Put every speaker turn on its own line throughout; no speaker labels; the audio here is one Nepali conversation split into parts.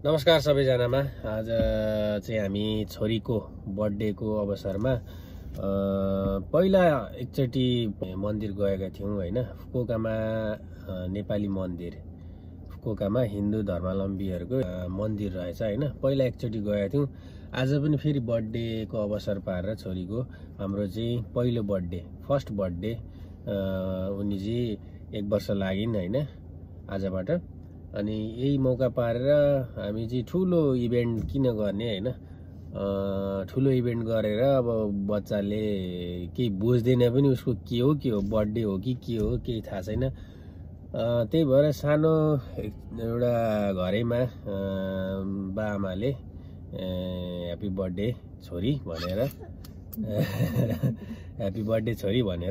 नमस्कार सबैजनामा। आज चाहिँ हामी छोरीको बर्थडेको अवसरमा पहिला एकचोटि मन्दिर गएका थियौं हैन। फुकुओकामा नेपाली मन्दिर, फुकुओकामा हिन्दू धर्मावलम्बीहरुको मन्दिर रहेछ हैन। पहिला एकचोटि गएका थियौं। आज पनि फेरि बर्थडेको अवसर पारेर छोरीको हाम्रो चाहिँ पहिलो बर्थडे, फर्स्ट बर्थडे, उनी चाहिँ 1 वर्ष लागिन् हैन आजबाट। अनि यही मौका पारेर हामी चाहिँ ठुलो इभेन्ट किन गर्ने हैन, ठुलो इभेन्ट गरेर अब बच्चाले केही बुझ्दैन पनि उसको के हो बर्थडे हो कि के हो केही थाहा छैन। त्यही भएर सानो एउटा घरैमा बाआमाले ह्यापी बर्थडे छोरी भनेर ह्यापी बर्थडे छोरी भनेर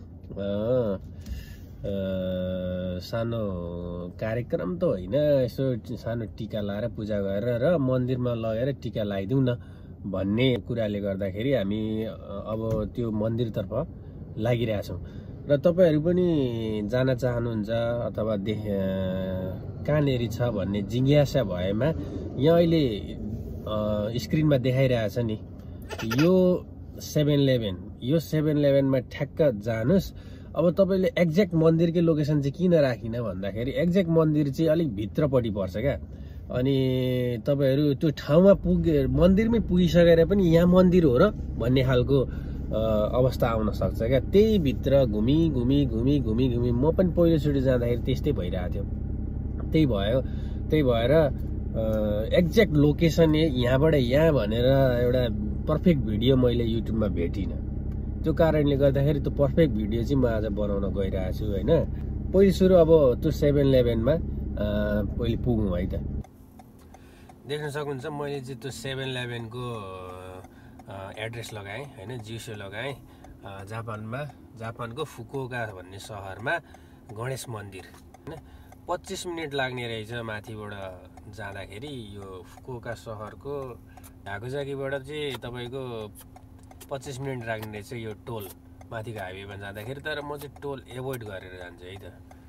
सानो कार्यक्रम त होइन, यसो सानो टिका लाएर पूजा गरेर र मन्दिरमा लगेर टिका लगाइदिउँ न भन्ने कुराले गर्दाखेरि हामी अब त्यो मन्दिरतर्फ लागिरहेछौँ। र तपाईहरु पनि जान चाहनुहुन्छ अथवा कहाँनेरि छ भन्ने जिज्ञासा भएमा यहाँ अहिले स्क्रिनमा देखाइरहेछ नि, यो 7-11, यो 7-11मा ठ्याक्क जानुस्। अब तपाईले एक्ज्याक्ट मन्दिरकै लोकेसन चाहिँ किन राखिन भन्दाखेरि एक्ज्याक्ट मन्दिर चाहिँ अलिक भित्रपट्टि पर्छ क्या। अनि तपाईहरु त्यो ठाउँमा मन्दिरमै पुगिसकेर पनि यहाँ मन्दिर हो र भन्ने खालको अवस्था आउन सक्छ क्या। त्यही भित्र घुमी म पनि पहिलोचोटि जाँदाखेरि त्यस्तै भइरहेको थियो। त्यही भएर एक्ज्याक्ट लोकेसन यहाँबाट यहाँ भनेर एउटा पर्फेक्ट भिडियो मैले युट्युबमा भेटिन। त्यो कारणले गर्दाखेरि त्यो पर्फेक्ट भिडियो चाहिँ म आज बनाउन गइरहेको छु हैन। पहिले सुरु अब त्यो 7-11मा पहिले पुगौँ है त। देख्न सक्नुहुन्छ मैले चाहिँ त्यो 7-11 को एड्रेस लगाएँ हैन, जिसो लगाएँ। जापानको फुकुओका भन्ने शहरमा गणेश मन्दिर हैन। 25 मिनेट लाग्ने रहेछ माथिबाट जाँदाखेरि। यो फुकुओका शहरको ढाकुजाकीबाट चाहिँ तपाईको 25 मिनेट लाग्ने रहेछ यो टोल माथिको हाइवेमा जाँदाखेरि। तर म चाहिँ टोल एभोइड गरेर जान्छु है त।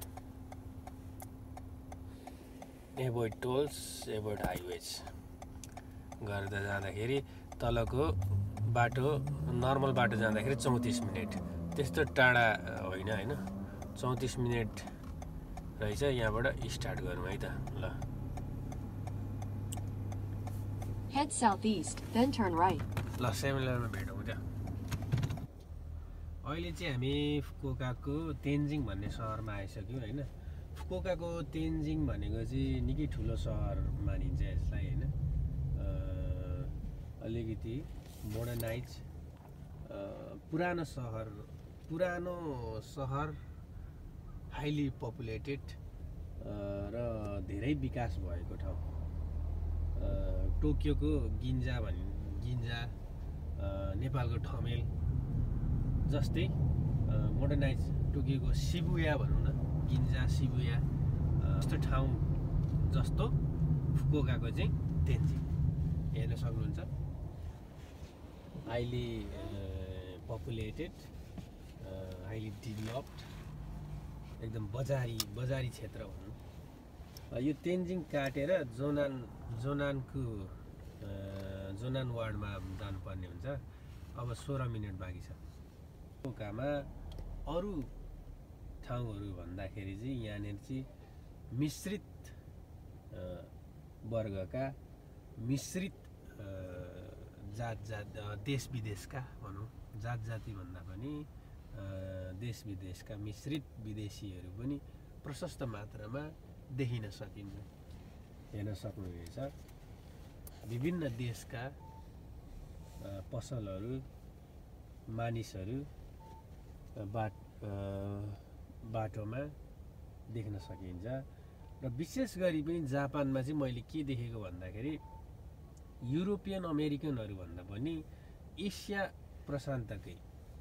एभोइड टोल्स, एभोइड हाइवेज गरेर जाँदाखेरि तलको बाटो, नर्मल बाटो जाँदाखेरि 34 मिनेट, त्यस्तो टाढा होइन हैन। 34 मिनेट रहेछ। यहाँबाट स्टार्ट गरौँ है त। ल,
head southeast, then turn right.
ल 7-11 मा भेटौँ त। अहिले चाहिँ हामी फुकुओकाको तेन्जिङ भन्ने सहरमा आइसक्यौँ हैन। फुकुओकाको तेन्जिङ भनेको चाहिँ निकै ठुलो सहर मानिन्छ यसलाई हैन। अलिकति मोडर्नाइज पुरानो सहर, हाइली पपुलेटेड र धेरै विकास भएको ठाउँ। टोकियोको गिन्जा नेपालको ठमेल जस्तै मोडर्नाइज टोकियोको शिबुया भनौँ न, गिन्जा शिबुया जस्तो ठाउँ जस्तो फुकुओकाको चाहिँ तेन्जिङ हेर्न सक्नुहुन्छ। हाइली पपुलेटेड, हाइली डेभलप्ड, एकदम बजारी क्षेत्र भनौँ। यो तेन्जिङ काटेर जोनान वार्डमा जानुपर्ने हुन्छ। अब 16 मिनेट बाँकी छ। फुकुओकामा अरू ठाउँहरू भन्दाखेरि चाहिँ यहाँनिर चाहिँ मिश्रित वर्गका, मिश्रित देश विदेशका भनौँ, जाति भन्दा पनि देश विदेशका मिश्रित विदेशीहरू पनि प्रशस्त मात्रामा देखिन सकिन्छ, हेर्न सक्नुहुनेछ। विभिन्न देशका पसलहरू, मानिसहरू बाटोमा देख्न सकिन्छ। र विशेष गरी पनि जापानमा चाहिँ मैले के देखेको भन्दाखेरि युरोपियन अमेरिकनहरू भन्दा पनि एसिया प्रशान्तकै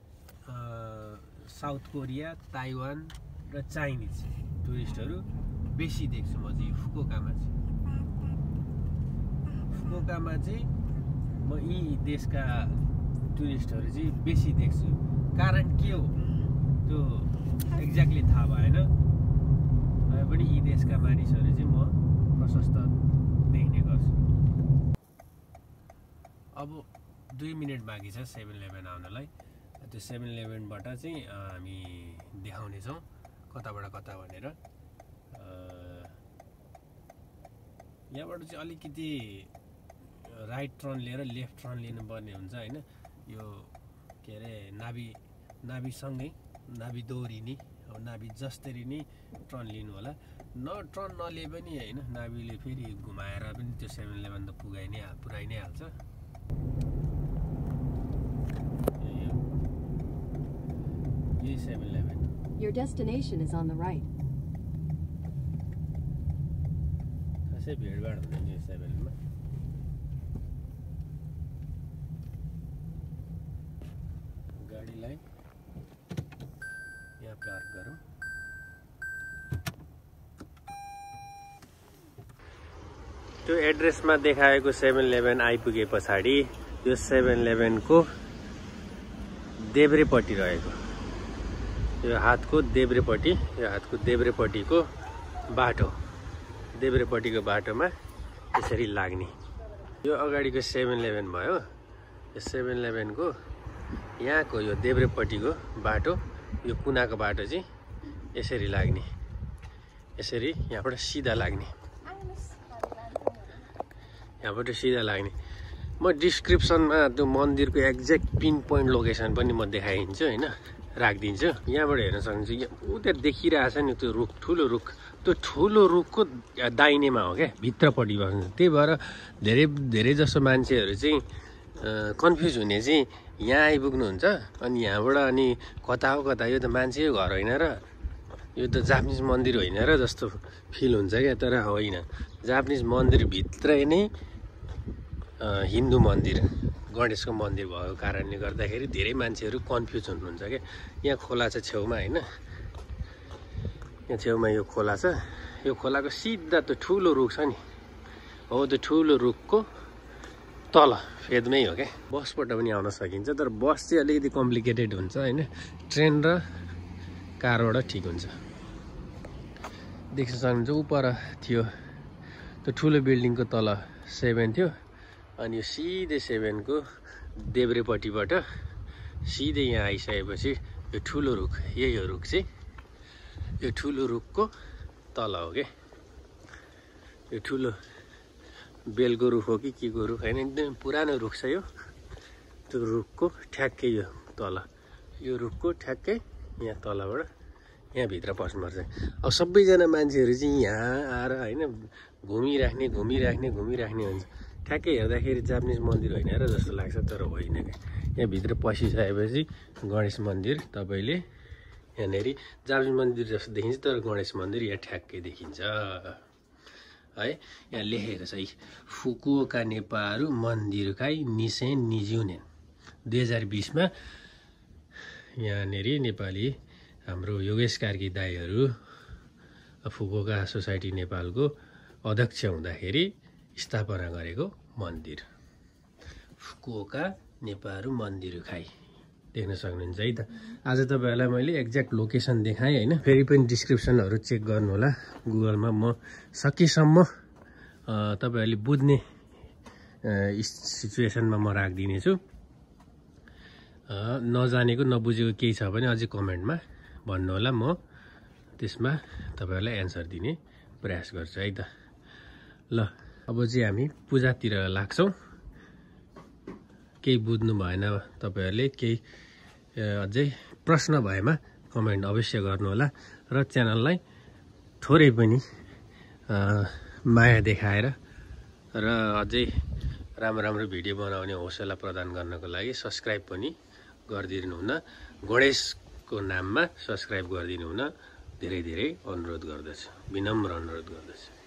साउथ कोरिया, ताइवान र चाइनिज टुरिस्टहरू बेसी देख्छु म चाहिँ फुकुओकामा चाहिँ म यी देशका टुरिस्टहरू चाहिँ बेसी देख्छु। कारण के हो त्यो एक्ज्याक्टली थाहा भएन, पनि यी देशका मानिसहरू चाहिँ म प्रशस्त देख्ने गर्छु। अब 2 मिनेट बाँकी छ 7-11 आउनलाई। त्यो 7-11बाट चाहिँ हामी देखाउने छौँ कताबाट कता भनेर। यहाँबाट चाहिँ अलिकति राइट टर्न लिएर लेफ्ट टर्न लिनुपर्ने हुन्छ हैन। यो के अरे नाभिसँगै नाभि दोहोरिने अब नाभि जस्तरी नै टर्न लिनु होला। टर्न नलिए पनि हैन, नाभिले फेरि घुमाएर पनि त्यो 7-11 त पुराइ नै हाल्छ। यही 7-11।
Your destination is on the right.
खासै भिडभाड हुँदैन यो 7-मा। गाडीलाई यहाँ पार्क गरौँ। त्यो एड्रेसमा देखाएको 7-11 आइपुगे पछाडि यो 7-11 को देब्रेपट्टि रहेको यो हातको देब्रेपट्टिको बाटोमा यसरी लाग्ने। यो अगाडिको 7-11 भयो। यो 7-11 को यहाँको यो देब्रेपट्टिको बाटो, यो कुनाको बाटो चाहिँ यसरी लाग्ने। यसरी यहाँबाट सिधा लाग्ने। म डिस्क्रिप्सनमा त्यो मन्दिरको एक्ज्याक्ट पिन पोइन्ट लोकेसन पनि म देखाइदिन्छु हैन, राखिदिन्छु। यहाँबाट हेर्न सक्नुहुन्छ। उता देखिरहेछ नि त्यो रुख, ठुलो रुख, त्यो ठुलो रुखको दाहिनेमा हो क्या, भित्रपट्टि बस्छ। त्यही भएर धेरै जसो मान्छेहरू चाहिँ कन्फ्युज हुने चाहिँ यहाँ आइपुग्नुहुन्छ अनि यहाँबाट अनि कता हो कता, यो त मान्छेको घर होइन र यो त जापानिज मन्दिर होइन र जस्तो फिल हुन्छ क्या। तर होइन, जापानिज मन्दिरभित्रै नै हिन्दू मन्दिर, गणेशको मन्दिर भएको कारणले गर्दाखेरि धेरै मान्छेहरू कन्फ्युज हुनुहुन्छ क्या। यहाँ खोला छ छेउमा होइन, यहाँ छेउमा यो खोला छ। यो खोलाको सिधा त्यो ठुलो रुख छ नि, हो त्यो ठुलो रुखको तल फेदमै हो क्या। बसबाट पनि आउन सकिन्छ, तर बस चाहिँ अलिकति कम्प्लिकेटेड हुन्छ होइन। ट्रेन र कारबाट ठिक हुन्छ। देख्न सक्नुहुन्छ उपर थियो त्यो ठुलो बिल्डिङको तल 7 थियो। अनि यो सिधै 7 को देब्रेपट्टिबाट सिधै यहाँ आइसकेपछि यो ठुलो रुख, यही हो रुख चाहिँ, यो ठुलो रुखको तल हो क्या। यो ठुलो बेलको रुख हो कि के को रुख होइन, एकदमै पुरानो रुख छ यो। त्यो रुखको ठ्याक्कै यो तल, यो रुखको ठ्याक्कै यहाँ तलबाट यहाँ भित्र पस्नुपर्छ। अब सबैजना मान्छेहरू चाहिँ यहाँ आएर होइन घुमिराख्ने हुन्छ। ठ्याक्कै हेर्दाखेरि जापानिज मन्दिर होइन र जस्तो लाग्छ, तर होइन क्या। यहाँ भित्र पसिसकेपछि गणेश मन्दिर तपाईँले यहाँनिर जापानिज मन्दिर जस्तो देखिन्छ, तर गणेश मन्दिर यहाँ ठ्याक्कै देखिन्छ है। यहाँ लेखेको छ फुकुओका नेपाल मन्दिरकाई निसेन निजुनेन 2020 मा यहाँनिर नेपाली हाम्रो योगेश कार्की दाईहरू फुकुओका सोसाइटी नेपालको अध्यक्ष हुँदाखेरि स्थापना गरेको मन्दिर फुकुओका नेपाल मन्दिरकाई। देख्न सक्नुहुन्छ है त। आज तपाईहरुलाई मैले एक्ज्याक्ट लोकेसन देखाएँ हैन। फेरि पनि डिस्क्रिप्सनहरु चेक गर्नु होला गुगलमा। म सकेसम्म तपाईहरुले बुझ्ने सिचुएसनमा म राख्दिने छु। नजानेको नबुझेको केही छ भने अझै कमेन्टमा भन्नु होला, म त्यसमा तपाईहरुलाई एन्सर दिने प्रयास गर्छु है त। ल अब चाहिँ हामी पूजातिर लाग्छौं। केही बुझ्नु भएन तपाईहरुले, केही अझै प्रश्न भएमा कमेन्ट अवश्य गर्नु होला र च्यानललाई थोरै पनि माया देखाएर र अझै राम्रो भिडियो बनाउने हौसला प्रदान गर्नको लागि सब्स्क्राइब पनि गरिदिनु हुन, गणेशको नाममा सब्स्क्राइब गरिदिनु हुन धेरै धेरै अनुरोध गर्दछु, विनम्र अनुरोध गर्दछु।